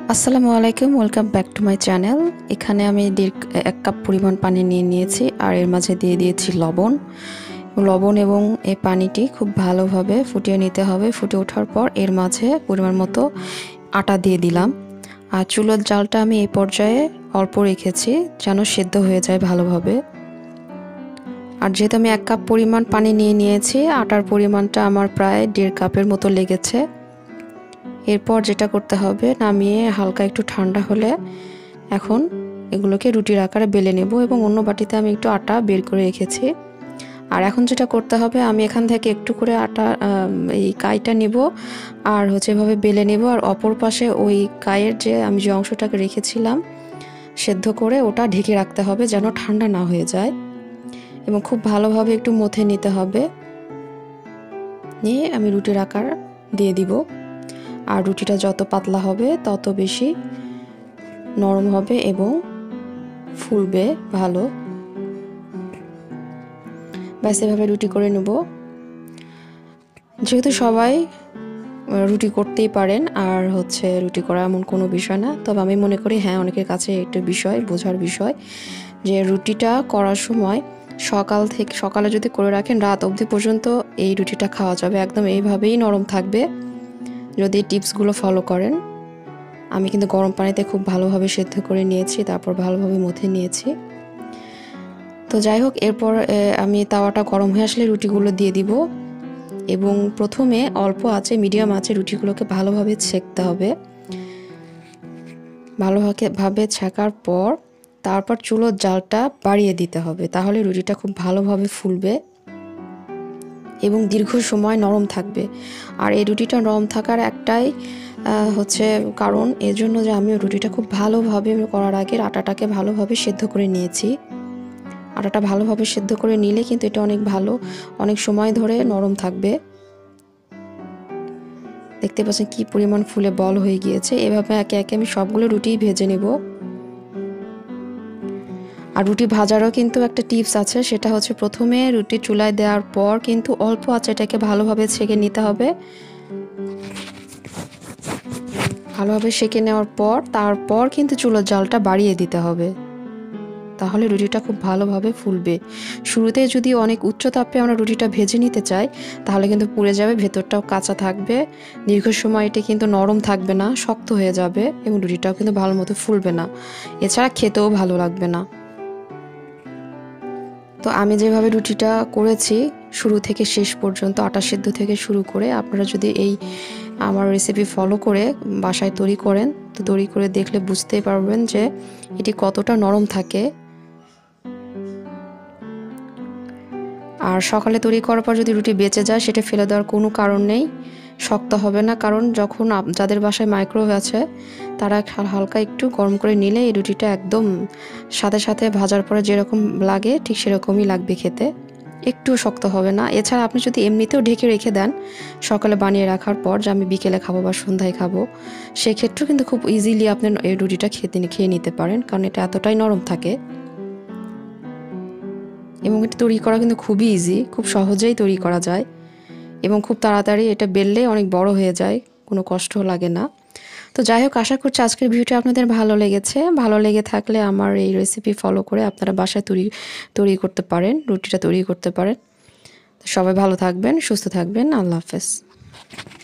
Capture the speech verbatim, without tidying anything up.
আসসালামু আলাইকুম, welcome back to my channel. এখানে আমি দেড় এক কাপ পরিমাণ পানি নিয়ে নিয়েছি আর এর মাঝে দিয়ে দিয়েছি লবণ লবণ এবং এই পানিটি খুব ভালোভাবে ফুটিয়ে নিতে হবে। ফুটে ওঠার পর এর মাঝে পরিমাণ মতো আটা দিয়ে দিলাম। আর চুলোর জালটা আমি এই পর্যায়ে অল্প রেখেছি যেন সেদ্ধ হয়ে যায় ভালোভাবে। আর যেহেতু আমি এক কাপ পরিমাণ পানি নিয়ে নিয়েছি, আটার পরিমাণটা আমার প্রায় দেড় কাপের মতো লেগেছে। এরপর যেটা করতে হবে, নামিয়ে হালকা একটু ঠান্ডা হলে এখন এগুলোকে রুটির আকারে বেলে নেব এবং অন্য বাটিতে আমি একটু আটা বের করে রেখেছি। আর এখন যেটা করতে হবে, আমি এখান থেকে একটু করে আটা এই কাইটা নিব আর হচ্ছে এভাবে বেলে নেব। আর অপর পাশে ওই কাইয়ের যে আমি যে অংশটাকে রেখেছিলাম সেদ্ধ করে, ওটা ঢেকে রাখতে হবে যেন ঠান্ডা না হয়ে যায় এবং খুব ভালোভাবে একটু মথে নিতে হবে। নিয়ে আমি রুটির আকার দিয়ে দিব। আর রুটিটা যত পাতলা হবে তত বেশি নরম হবে এবং ফুলবে ভালো। ব্যাস এভাবে রুটি করে নেব। যেহেতু সবাই রুটি করতেই পারেন আর হচ্ছে রুটি করা এমন কোনো বিষয় না, তবে আমি মনে করি হ্যাঁ অনেকের কাছে একটা বিষয় বোঝার বিষয় যে রুটিটা করার সময় সকাল থেকে সকালে যদি করে রাখেন রাত অবধি পর্যন্ত এই রুটিটা খাওয়া যাবে, একদম এইভাবেই নরম থাকবে যদি টিপসগুলো ফলো করেন। আমি কিন্তু গরম পানিতে খুব ভালোভাবে সেদ্ধ করে নিয়েছি, তারপর ভালোভাবে মথে নিয়েছি। তো যাই হোক, এরপর আমি তাওয়াটা গরম হয়ে আসলে রুটিগুলো দিয়ে দিব এবং প্রথমে অল্প আঁচে মিডিয়াম আঁচে রুটিগুলোকে ভালোভাবে সেঁকতে হবে। ভালোভাবে ছেঁকার পর তারপর চুলোর জালটা বাড়িয়ে দিতে হবে, তাহলে রুটিটা খুব ভালোভাবে ফুলবে এবং দীর্ঘ সময় নরম থাকবে। আর এই রুটিটা নরম থাকার একটাই হচ্ছে কারণ এর জন্য যে আমি রুটিটা খুব ভালোভাবে করার আগে আটাটাকে ভালোভাবে সেদ্ধ করে নিয়েছি। আটাটা ভালোভাবে সেদ্ধ করে নিলে কিন্তু এটা অনেক ভালো অনেক সময় ধরে নরম থাকবে। দেখতে পাচ্ছেন কি পরিমাণ ফুলে বল হয়ে গিয়েছে। এভাবে একে একে আমি সবগুলো রুটি ভেজে নেব। আর রুটি ভাজারও কিন্তু একটা টিপস আছে, সেটা হচ্ছে প্রথমে রুটি চুলায় দেওয়ার পর কিন্তু অল্প আঁচে এটাকে ভালোভাবে ছেঁকে নিতে হবে। ভালোভাবে সেঁকে নেওয়ার পর তারপর কিন্তু চুলোর জালটা বাড়িয়ে দিতে হবে, তাহলে রুটিটা খুব ভালোভাবে ফুলবে। শুরুতে যদি অনেক উচ্চ তাপে আমরা রুটিটা ভেজে নিতে চাই তাহলে কিন্তু পুড়ে যাবে, ভেতরটাও কাঁচা থাকবে, দীর্ঘ সময় এটা কিন্তু নরম থাকবে না, শক্ত হয়ে যাবে এবং রুটিটাও কিন্তু ভালো মতো ফুলবে না, এছাড়া খেতেও ভালো লাগবে না। তো আমি যেভাবে রুটিটা করেছি শুরু থেকে শেষ পর্যন্ত আটা সেদ্ধ থেকে শুরু করে, আপনারা যদি এই আমার রেসিপি ফলো করে বাসায় তৈরি করেন তো তৈরি করে দেখলে বুঝতেই পারবেন যে এটি কতটা নরম থাকে। আর সকালে তৈরি করার পর যদি রুটি বেঁচে যায় সেটা ফেলে দেওয়ার কোনো কারণ নেই, শক্ত হবে না, কারণ যখন যাদের বাসায় মাইক্রোওয়েভ আছে তারা হালকা একটু গরম করে নিলে এই রুটিটা একদম সাথে সাথে ভাজার পরে যেরকম লাগে ঠিক সেরকমই লাগবে খেতে, একটুও শক্ত হবে না। এছাড়া আপনি যদি এমনিতেও ঢেকে রেখে দেন সকালে বানিয়ে রাখার পর যে আমি বিকেলে খাবো বা সন্ধ্যায় খাবো, সেক্ষেত্রেও কিন্তু খুব ইজিলি আপনি এই রুটিটা খেতে খেয়ে নিতে পারেন, কারণ এটা এতটাই নরম থাকে এবং এটা তৈরি করা কিন্তু খুবই ইজি, খুব সহজেই তৈরি করা যায় এবং খুব তাড়াতাড়ি এটা বেললে অনেক বড় হয়ে যায়, কোনো কষ্ট লাগে না। তো যাই হোক, আশা করছি আজকের ভিডিওটা আপনাদের ভালো লেগেছে। ভালো লেগে থাকলে আমার এই রেসিপি ফলো করে আপনারা বাসায় তৈরি তৈরি করতে পারেন, রুটিটা তৈরি করতে পারেন। সবাই ভালো থাকবেন, সুস্থ থাকবেন। আল্লাহ হাফেজ।